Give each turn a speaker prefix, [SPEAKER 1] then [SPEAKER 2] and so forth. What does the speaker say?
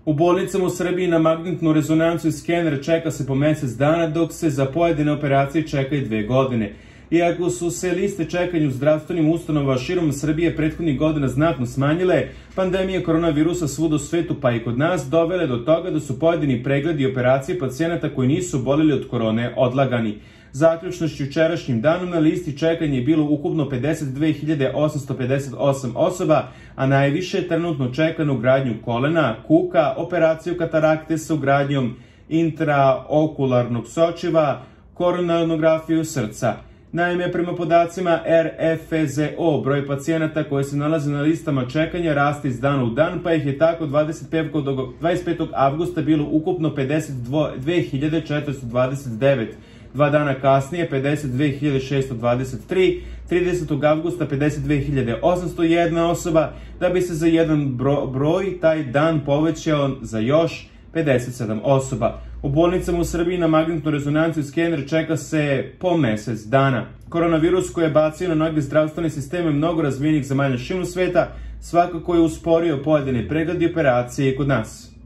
[SPEAKER 1] U bolnicama u Srbiji na magnetnu rezonancu i skener čeka se po mesec dana, dok se za pojedine operacije čeka i 2 godine. Iako su se liste čekanja u zdravstvenim ustanovama širom Srbije prethodnih godina znatno smanjile, pandemija koronavirusa svuda u svetu pa i kod nas dovele do toga da su pojedini pregledi i operacije pacijenata koji nisu oboleli od korone odlagani. Zaključno s jučerašnjim danom na listi čekanja je bilo ukupno 52.858 osoba, a najviše je trenutno čekano ugradnju kolena, kuka, operaciju katarakte sa ugradnjom intraokularnog sočiva, koronarografiju srca. Naime, prema podacima RFZO, broj pacijenata koji se nalaze na listama čekanja raste iz dana u dan, pa ih je tako 25. avgusta bilo ukupno 52.429, 2 dana kasnije 52.623, 30. avgusta 52.801 osoba, da bi se za jedan broj taj dan povećao za još 57 osoba. U bolnicama u Srbiji na magnetnu rezonancu i skener čeka se po mesec dana. Koronavirus koji je bacio na mnoge zdravstvene sisteme mnogo razvijenih zemalja širom sveta svakako je usporio pojedine preglede i operacije kod nas.